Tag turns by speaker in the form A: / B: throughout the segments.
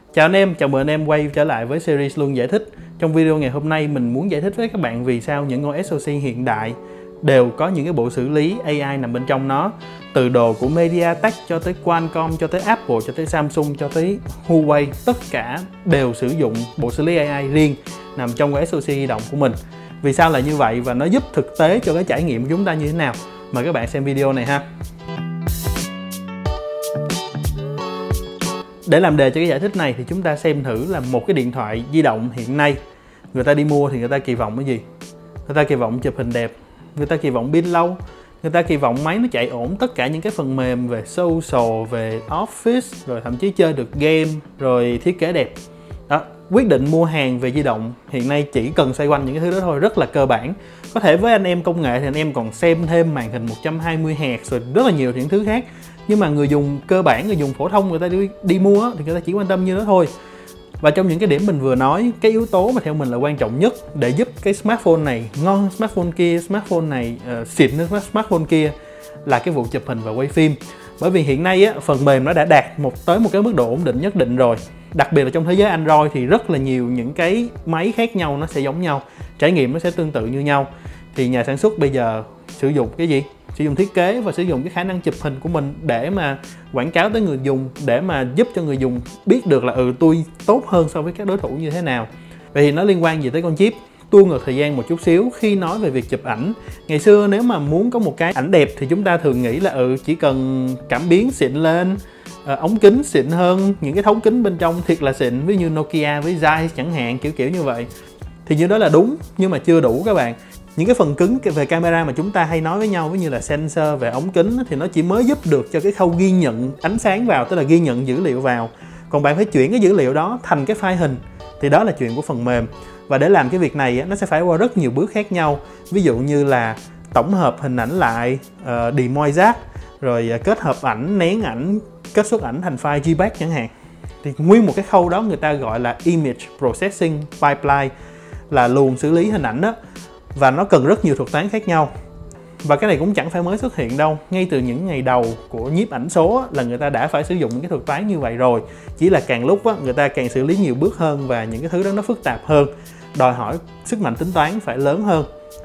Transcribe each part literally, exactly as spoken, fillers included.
A: Chào anh em, chào mừng anh em quay trở lại với series Luân Giải Thích. Trong video ngày hôm nay mình muốn giải thích với các bạn vì sao những con ét o xê hiện đại đều có những cái bộ xử lý a i nằm bên trong nó. Từ đồ của MediaTek cho tới Qualcomm, cho tới Apple, cho tới Samsung, cho tới Huawei, tất cả đều sử dụng bộ xử lý a i riêng nằm trong cái ét o xê di động của mình. Vì sao là như vậy và nó giúp thực tế cho cái trải nghiệm của chúng ta như thế nào? Mời các bạn xem video này ha. Để làm đề cho cái giải thích này thì chúng ta xem thử là một cái điện thoại di động hiện nay người ta đi mua thì người ta kỳ vọng cái gì? Người ta kỳ vọng chụp hình đẹp, người ta kỳ vọng pin lâu, người ta kỳ vọng máy nó chạy ổn tất cả những cái phần mềm về social, về office, rồi thậm chí chơi được game, rồi thiết kế đẹp. Đó, quyết định mua hàng về di động hiện nay chỉ cần xoay quanh những cái thứ đó thôi, rất là cơ bản. Có thể với anh em công nghệ thì anh em còn xem thêm màn hình một trăm hai mươi héc rồi rất là nhiều những thứ khác. Nhưng mà người dùng cơ bản, người dùng phổ thông người ta đi, đi mua thì người ta chỉ quan tâm như đó thôi. Và trong những cái điểm mình vừa nói, cái yếu tố mà theo mình là quan trọng nhất để giúp cái smartphone này ngon hơn smartphone kia, smartphone này uh, xịn hơn smartphone kia là cái vụ chụp hình và quay phim. Bởi vì hiện nay á, phần mềm nó đã đạt một tới một cái mức độ ổn định nhất định rồi. Đặc biệt là trong thế giới Android thì rất là nhiều những cái máy khác nhau nó sẽ giống nhau, trải nghiệm nó sẽ tương tự như nhau. Thì nhà sản xuất bây giờ sử dụng cái gì? Sử dụng thiết kế và sử dụng cái khả năng chụp hình của mình để mà quảng cáo tới người dùng, để mà giúp cho người dùng biết được là ừ tôi tốt hơn so với các đối thủ như thế nào. Vậy thì nó liên quan gì tới con chip? Tua ngược thời gian một chút xíu khi nói về việc chụp ảnh. Ngày xưa nếu mà muốn có một cái ảnh đẹp thì chúng ta thường nghĩ là ừ chỉ cần cảm biến xịn lên, ống kính xịn hơn, những cái thấu kính bên trong thiệt là xịn, ví như Nokia với Zeiss chẳng hạn, kiểu kiểu như vậy. Thì như đó là đúng nhưng mà chưa đủ các bạn. Những cái phần cứng về camera mà chúng ta hay nói với nhau, ví như là sensor về ống kính thì nó chỉ mới giúp được cho cái khâu ghi nhận ánh sáng vào, tức là ghi nhận dữ liệu vào. Còn bạn phải chuyển cái dữ liệu đó thành cái file hình thì đó là chuyện của phần mềm. Và để làm cái việc này nó sẽ phải qua rất nhiều bước khác nhau. Ví dụ như là tổng hợp hình ảnh lại, uh, demoisage, rồi kết hợp ảnh, nén ảnh, kết xuất ảnh thành file gi peg chẳng hạn. Thì nguyên một cái khâu đó người ta gọi là Image Processing Pipeline, là luồng xử lý hình ảnh đó. Và nó cần rất nhiều thuật toán khác nhau. Và cái này cũng chẳng phải mới xuất hiện đâu. Ngay từ những ngày đầu của nhiếp ảnh số là người ta đã phải sử dụng những cái thuật toán như vậy rồi. Chỉ là càng lúc người ta càng xử lý nhiều bước hơn và những cái thứ đó nó phức tạp hơn, đòi hỏi sức mạnh tính toán phải lớn hơn.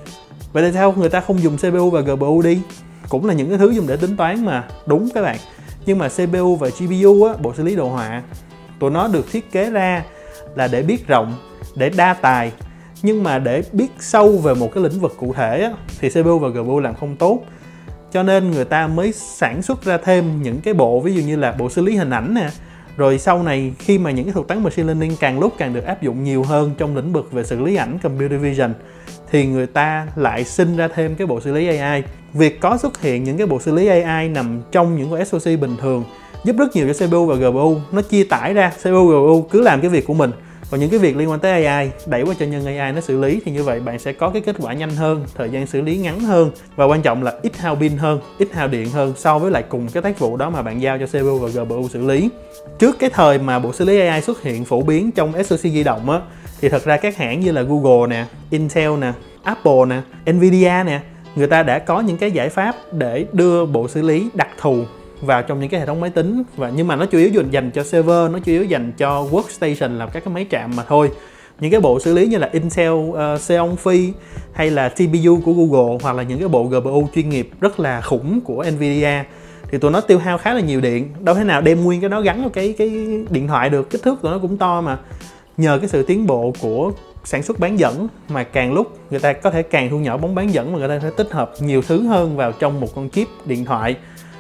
A: Vậy tại sao người ta không dùng xê pê u và giê pê u đi? Cũng là những cái thứ dùng để tính toán mà, đúng các bạn. Nhưng mà xê pê u và giê pê u, á, bộ xử lý đồ họa, tụi nó được thiết kế ra là để biết rộng, để đa tài. Nhưng mà để biết sâu về một cái lĩnh vực cụ thể á, thì xê pê u và giê pê u làm không tốt. Cho nên người ta mới sản xuất ra thêm những cái bộ, ví dụ như là bộ xử lý hình ảnh nè. Rồi sau này khi mà những cái thuật toán machine learning càng lúc càng được áp dụng nhiều hơn trong lĩnh vực về xử lý ảnh computer vision, thì người ta lại sinh ra thêm cái bộ xử lý a i. Việc có xuất hiện những cái bộ xử lý a i nằm trong những con ét o xê bình thường giúp rất nhiều cho xê pê u và giê pê u. Nó chia tải ra, xê pê u và giê pê u cứ làm cái việc của mình, còn những cái việc liên quan tới a i đẩy qua cho nhân a i nó xử lý. Thì như vậy bạn sẽ có cái kết quả nhanh hơn, thời gian xử lý ngắn hơn, và quan trọng là ít hao pin hơn, ít hao điện hơn so với lại cùng cái tác vụ đó mà bạn giao cho xê pê u và giê pê u xử lý. Trước cái thời mà bộ xử lý a i xuất hiện phổ biến trong ét o xê di động á, thì thật ra các hãng như là Google nè, Intel nè, Apple nè, Nvidia nè, người ta đã có những cái giải pháp để đưa bộ xử lý đặc thù vào trong những cái hệ thống máy tính. Và nhưng mà nó chủ yếu dành cho server, nó chủ yếu dành cho workstation, là các cái máy chạm mà thôi. Những cái bộ xử lý như là Intel uh, Xeon Phi hay là tê pê u của Google, hoặc là những cái bộ giê pê u chuyên nghiệp rất là khủng của Nvidia, thì tụi nó tiêu hao khá là nhiều điện. Đâu thể nào đem nguyên cái đó gắn vào cái cái điện thoại được, kích thước tụi nó cũng to mà. Nhờ cái sự tiến bộ của sản xuất bán dẫn mà càng lúc người ta có thể càng thu nhỏ bóng bán dẫn, mà người ta sẽ tích hợp nhiều thứ hơn vào trong một con chip điện thoại.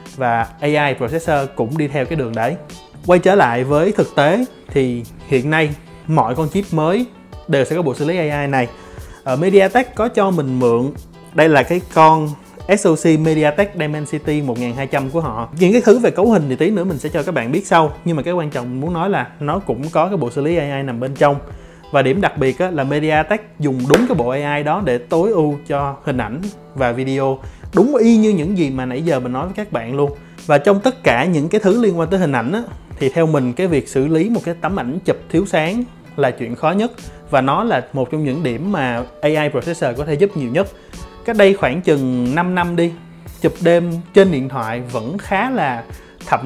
A: Và a i processor cũng đi theo cái đường đấy. Quay trở lại với thực tế thì hiện nay mọi con chip mới đều sẽ có bộ xử lý a i này. Ở MediaTek có cho mình mượn, đây là cái con ét o xê MediaTek Dimensity một nghìn hai trăm của họ. Những cái thứ về cấu hình thì tí nữa mình sẽ cho các bạn biết sau. Nhưng mà cái quan trọng mình muốn nói là nó cũng có cái bộ xử lý a i nằm bên trong. Và điểm đặc biệt là MediaTek dùng đúng cái bộ a i đó để tối ưu cho hình ảnh và video, đúng y như những gì mà nãy giờ mình nói với các bạn luôn. Và trong tất cả những cái thứ liên quan tới hình ảnh á, thì theo mình cái việc xử lý một cái tấm ảnh chụp thiếu sáng là chuyện khó nhất. Và nó là một trong những điểm mà a i processor có thể giúp nhiều nhất. Cách đây khoảng chừng năm năm đi, chụp đêm trên điện thoại vẫn khá là thậm thục,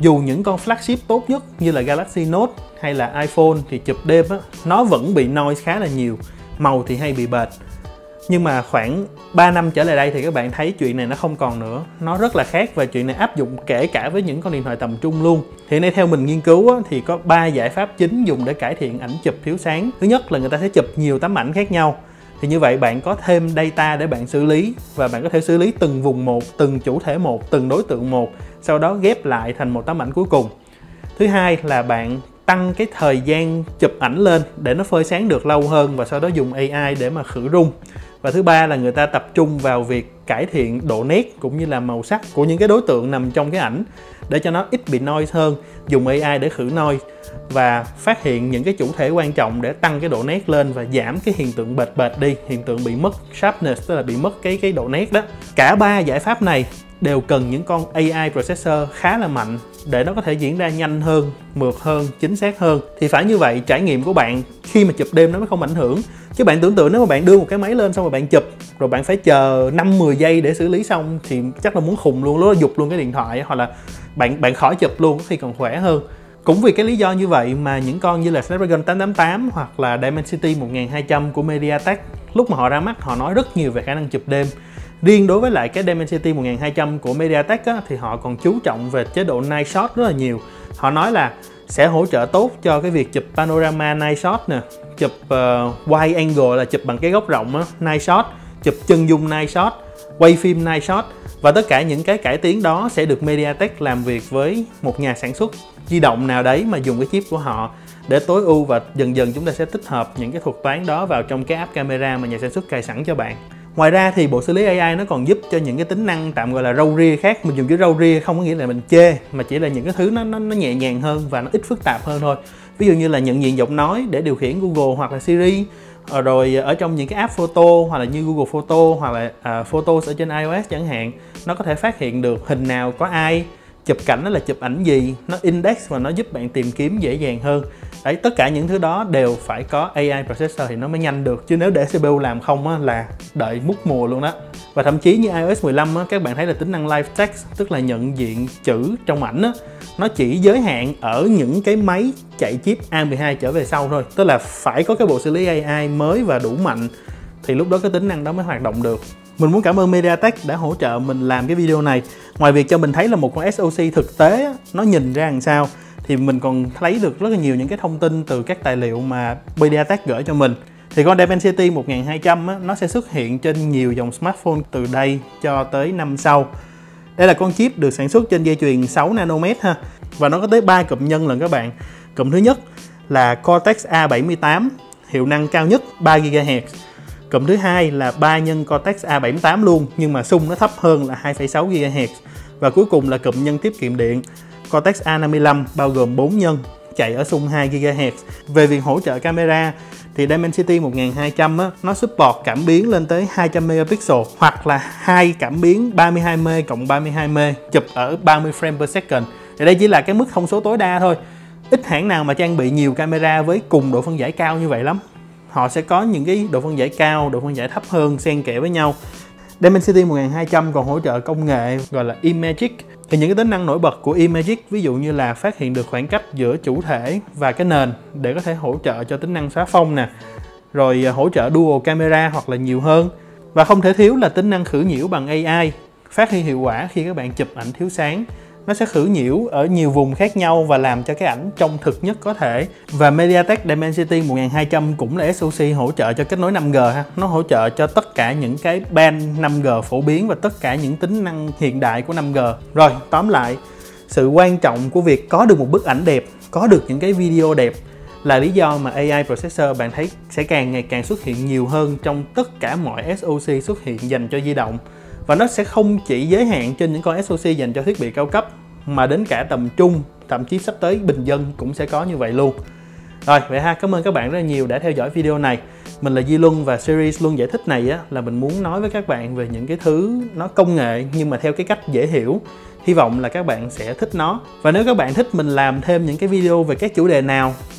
A: dù những con flagship tốt nhất như là Galaxy Note hay là iPhone thì chụp đêm á, nó vẫn bị noise khá là nhiều, màu thì hay bị bệt. Nhưng mà khoảng ba năm trở lại đây thì các bạn thấy chuyện này nó không còn nữa. Nó rất là khác và chuyện này áp dụng kể cả với những con điện thoại tầm trung luôn. Hiện nay theo mình nghiên cứu á, thì có ba giải pháp chính dùng để cải thiện ảnh chụp thiếu sáng. Thứ nhất là người ta sẽ chụp nhiều tấm ảnh khác nhau. Thì như vậy bạn có thêm data để bạn xử lý, và bạn có thể xử lý từng vùng một, từng chủ thể một, từng đối tượng một, sau đó ghép lại thành một tấm ảnh cuối cùng. Thứ hai là bạn tăng cái thời gian chụp ảnh lên để nó phơi sáng được lâu hơn, và sau đó dùng a i để mà khử rung. Và thứ ba là người ta tập trung vào việc cải thiện độ nét cũng như là màu sắc của những cái đối tượng nằm trong cái ảnh để cho nó ít bị noise hơn, dùng a i để khử noise và phát hiện những cái chủ thể quan trọng để tăng cái độ nét lên và giảm cái hiện tượng bệt bệt đi, hiện tượng bị mất sharpness, tức là bị mất cái cái độ nét đó. Cả ba giải pháp này đều cần những con a i processor khá là mạnh để nó có thể diễn ra nhanh hơn, mượt hơn, chính xác hơn. Thì phải như vậy trải nghiệm của bạn khi mà chụp đêm nó mới không ảnh hưởng. Chứ bạn tưởng tượng nếu mà bạn đưa một cái máy lên xong rồi bạn chụp, rồi bạn phải chờ năm mười giây để xử lý xong thì chắc là muốn khùng luôn, lúc đó giục luôn cái điện thoại, hoặc là bạn bạn khỏi chụp luôn có khi còn khỏe hơn. Cũng vì cái lý do như vậy mà những con như là Snapdragon tám tám tám hoặc là Dimensity một nghìn hai trăm của MediaTek lúc mà họ ra mắt họ nói rất nhiều về khả năng chụp đêm. Riêng đối với lại cái Dimensity một nghìn hai trăm của MediaTek á, thì họ còn chú trọng về chế độ Night Shot rất là nhiều. Họ nói là sẽ hỗ trợ tốt cho cái việc chụp panorama Night Shot nè, chụp uh, wide angle là chụp bằng cái góc rộng á, Night Shot, chụp chân dung Night Shot, quay phim Night Shot. Và tất cả những cái cải tiến đó sẽ được MediaTek làm việc với một nhà sản xuất di động nào đấy mà dùng cái chip của họ để tối ưu, và dần dần chúng ta sẽ tích hợp những cái thuật toán đó vào trong cái app camera mà nhà sản xuất cài sẵn cho bạn. Ngoài ra thì bộ xử lý a i nó còn giúp cho những cái tính năng tạm gọi là râu ria khác. Mình dùng chữ râu ria không có nghĩa là mình chê, mà chỉ là những cái thứ nó, nó, nó nhẹ nhàng hơn và nó ít phức tạp hơn thôi. Ví dụ như là nhận diện giọng nói để điều khiển Google hoặc là Siri, rồi ở trong những cái app photo hoặc là như Google Photo hoặc là uh, Photos ở trên iOS chẳng hạn, nó có thể phát hiện được hình nào có ai, chụp cảnh nó là chụp ảnh gì, nó index và nó giúp bạn tìm kiếm dễ dàng hơn. Đấy, tất cả những thứ đó đều phải có a i processor thì nó mới nhanh được, chứ nếu để xê pê u làm không á, là đợi mút mùa luôn đó. Và thậm chí như iOS mười lăm á, các bạn thấy là tính năng live text, tức là nhận diện chữ trong ảnh á, nó chỉ giới hạn ở những cái máy chạy chip A mười hai trở về sau thôi. Tức là phải có cái bộ xử lý a i mới và đủ mạnh thì lúc đó cái tính năng đó mới hoạt động được. Mình muốn cảm ơn MediaTek đã hỗ trợ mình làm cái video này. Ngoài việc cho mình thấy là một con ét o xê thực tế á, nó nhìn ra làm sao, thì mình còn thấy được rất là nhiều những cái thông tin từ các tài liệu mà MediaTek gửi cho mình. Thì con Dimensity một nghìn hai trăm á, nó sẽ xuất hiện trên nhiều dòng smartphone từ đây cho tới năm sau. Đây là con chip được sản xuất trên dây chuyền sáu nanomet ha, và nó có tới ba cụm nhân lần các bạn. Cụm thứ nhất là Cortex A bảy mươi tám, hiệu năng cao nhất ba gi ga héc. Cụm thứ hai là ba nhân Cortex A bảy mươi tám luôn, nhưng mà xung nó thấp hơn là hai phẩy sáu gi ga héc. Và cuối cùng là cụm nhân tiết kiệm điện Cortex A năm mươi lăm, bao gồm bốn nhân, chạy ở xung hai gi ga héc. Về việc hỗ trợ camera thì Dimensity một nghìn hai trăm á, nó support cảm biến lên tới hai trăm megapixel hoặc là hai cảm biến ba mươi hai mê cộng ba mươi hai mê, chụp ở ba mươi frame per second. Thì đây chỉ là cái mức thông số tối đa thôi. Ít hãng nào mà trang bị nhiều camera với cùng độ phân giải cao như vậy lắm. Họ sẽ có những cái độ phân giải cao, độ phân giải thấp hơn xen kẽ với nhau. Dimensity một nghìn hai trăm còn hỗ trợ công nghệ gọi là Imagic. Thì những cái tính năng nổi bật của Imagic ví dụ như là phát hiện được khoảng cách giữa chủ thể và cái nền để có thể hỗ trợ cho tính năng xóa phông nè, rồi hỗ trợ dual camera hoặc là nhiều hơn. Và không thể thiếu là tính năng khử nhiễu bằng a i, phát huy hiệu quả khi các bạn chụp ảnh thiếu sáng. Nó sẽ khử nhiễu ở nhiều vùng khác nhau và làm cho cái ảnh trông thực nhất có thể. Và MediaTek Dimensity một nghìn hai trăm cũng là ét o xê hỗ trợ cho kết nối năm G ha. Nó hỗ trợ cho tất cả những cái band năm G phổ biến và tất cả những tính năng hiện đại của năm G. Rồi, tóm lại, sự quan trọng của việc có được một bức ảnh đẹp, có được những cái video đẹp là lý do mà a i processor bạn thấy sẽ càng ngày càng xuất hiện nhiều hơn trong tất cả mọi ét o xê xuất hiện dành cho di động. Và nó sẽ không chỉ giới hạn trên những con ét o xê dành cho thiết bị cao cấp, mà đến cả tầm trung, thậm chí sắp tới bình dân cũng sẽ có như vậy luôn. Rồi, vậy ha, cảm ơn các bạn rất là nhiều đã theo dõi video này. Mình là Di Luân và series Luân giải thích này á, là mình muốn nói với các bạn về những cái thứ nó công nghệ nhưng mà theo cái cách dễ hiểu. Hy vọng là các bạn sẽ thích nó. Và nếu các bạn thích mình làm thêm những cái video về các chủ đề nào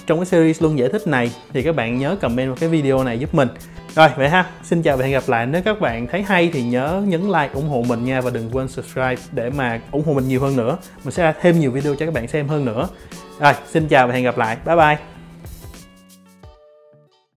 A: trong cái series luôn giải thích này thì các bạn nhớ comment vào cái video này giúp mình. Rồi vậy ha, xin chào và hẹn gặp lại. Nếu các bạn thấy hay thì nhớ nhấn like ủng hộ mình nha, và đừng quên subscribe để mà ủng hộ mình nhiều hơn nữa. Mình sẽ ra thêm nhiều video cho các bạn xem hơn nữa. Rồi, xin chào và hẹn gặp lại. Bye bye.